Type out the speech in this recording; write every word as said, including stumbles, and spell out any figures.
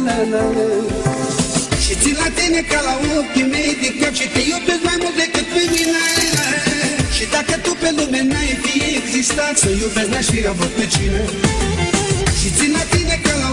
la la la. Și țin la tine ca la ochii mei de cap și te iubesc mai mult decât pe mine. Și dacă tu pe lume n-ai fi existat, să iubesc n-aș fi avut pe cine. Și țin la tine ca la